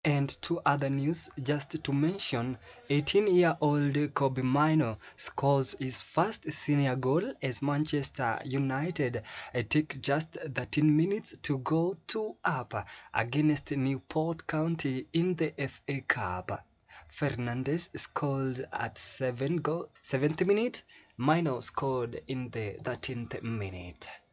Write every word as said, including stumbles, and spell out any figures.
And to other news, just to mention, eighteen-year-old Kobbie Mainoo scores his first senior goal as Manchester United take just thirteen minutes to go two up against Newport County in the F A Cup. Fernandes scored at seven goal, seventh minute. Mainoo scored in the thirteenth minute.